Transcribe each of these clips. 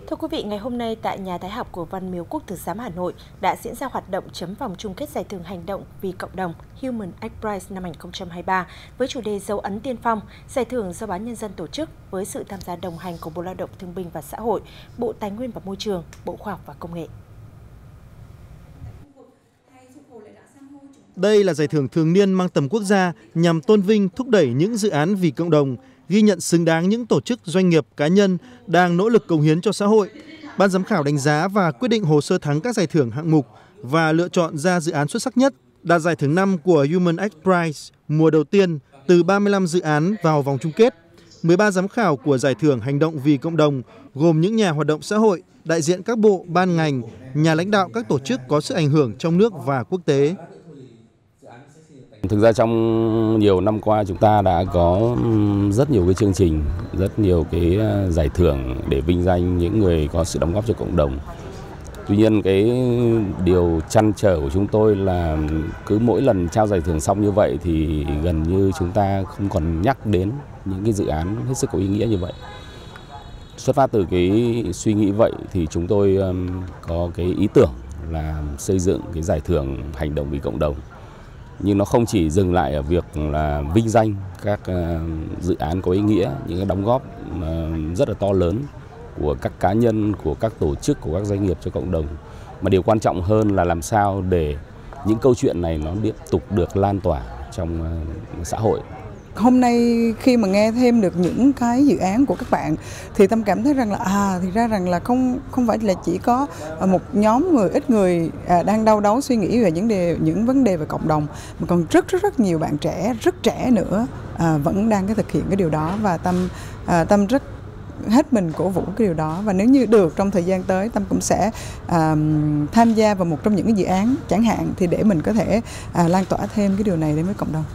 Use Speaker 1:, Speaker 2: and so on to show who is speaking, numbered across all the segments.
Speaker 1: Thưa quý vị, ngày hôm nay tại nhà Thái học của Văn miếu Quốc tử giám Hà Nội đã diễn ra hoạt động chấm vòng chung kết giải thưởng hành động vì cộng đồng Human X Prize năm 2023 với chủ đề dấu ấn tiên phong. Giải thưởng do Báo Nhân dân tổ chức với sự tham gia đồng hành của Bộ Lao động Thương binh và Xã hội, Bộ Tài nguyên và Môi trường, Bộ Khoa học và Công nghệ.
Speaker 2: Đây là giải thưởng thường niên mang tầm quốc gia nhằm tôn vinh, thúc đẩy những dự án vì cộng đồng, ghi nhận xứng đáng những tổ chức, doanh nghiệp, cá nhân đang nỗ lực cống hiến cho xã hội. Ban giám khảo đánh giá và quyết định hồ sơ thắng các giải thưởng hạng mục và lựa chọn ra dự án xuất sắc nhất, đạt giải thưởng 5 của Human X Prize mùa đầu tiên từ 35 dự án vào vòng chung kết. 13 giám khảo của giải thưởng hành động vì cộng đồng gồm những nhà hoạt động xã hội, đại diện các bộ, ban ngành, nhà lãnh đạo các tổ chức có sức ảnh hưởng trong nước và quốc tế.
Speaker 3: Thực ra trong nhiều năm qua chúng ta đã có rất nhiều cái chương trình, rất nhiều cái giải thưởng để vinh danh những người có sự đóng góp cho cộng đồng. Tuy nhiên cái điều trăn trở của chúng tôi là cứ mỗi lần trao giải thưởng xong như vậy thì gần như chúng ta không còn nhắc đến những cái dự án hết sức có ý nghĩa như vậy. Xuất phát từ cái suy nghĩ vậy thì chúng tôi có cái ý tưởng là xây dựng cái giải thưởng hành động vì cộng đồng. Nhưng nó không chỉ dừng lại ở việc là vinh danh các dự án có ý nghĩa, những cái đóng góp rất là to lớn của các cá nhân, của các tổ chức, của các doanh nghiệp cho cộng đồng. Mà điều quan trọng hơn là làm sao để những câu chuyện này nó tiếp tục được lan tỏa trong xã hội.
Speaker 4: Hôm nay khi mà nghe thêm được những cái dự án của các bạn thì Tâm cảm thấy rằng là thì ra rằng là không phải là chỉ có một nhóm người, ít người đang đau đáu suy nghĩ về những vấn đề về cộng đồng, mà còn rất nhiều bạn trẻ, rất trẻ nữa vẫn đang thực hiện cái điều đó, và Tâm rất hết mình cổ vũ cái điều đó. Và nếu như được trong thời gian tới, Tâm cũng sẽ tham gia vào một trong những cái dự án chẳng hạn, thì để mình có thể lan tỏa thêm cái điều này đến với cộng đồng.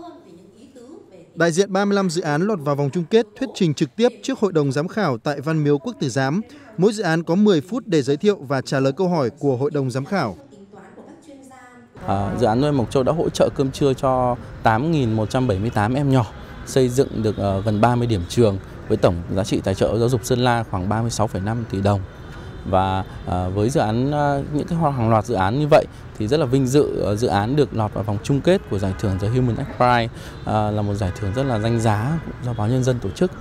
Speaker 2: Đại diện 35 dự án lọt vào vòng chung kết thuyết trình trực tiếp trước Hội đồng giám khảo tại Văn miếu Quốc tử giám. Mỗi dự án có 10 phút để giới thiệu và trả lời câu hỏi của Hội đồng giám khảo.
Speaker 5: Dự án nuôi Mộc Châu đã hỗ trợ cơm trưa cho 8.178 em nhỏ, xây dựng được gần 30 điểm trường với tổng giá trị tài trợ giáo dục Sơn La khoảng 36,5 tỷ đồng. Và với dự án, những cái hàng loạt dự án như vậy thì rất là vinh dự dự án được lọt vào vòng chung kết của giải thưởng The Human X Prize, là một giải thưởng rất là danh giá do Báo Nhân dân tổ chức.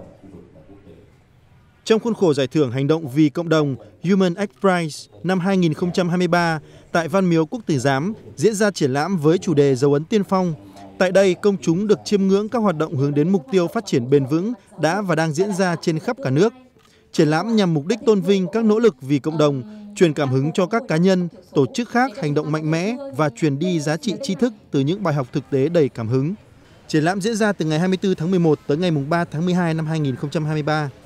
Speaker 2: Trong khuôn khổ giải thưởng hành động vì cộng đồng Human X Prize năm 2023 tại Văn miếu Quốc tử giám diễn ra triển lãm với chủ đề dấu ấn tiên phong. Tại đây, công chúng được chiêm ngưỡng các hoạt động hướng đến mục tiêu phát triển bền vững đã và đang diễn ra trên khắp cả nước. Triển lãm nhằm mục đích tôn vinh các nỗ lực vì cộng đồng, truyền cảm hứng cho các cá nhân, tổ chức khác hành động mạnh mẽ và truyền đi giá trị tri thức từ những bài học thực tế đầy cảm hứng. Triển lãm diễn ra từ ngày 24 tháng 11 tới ngày 3 tháng 12 năm 2023.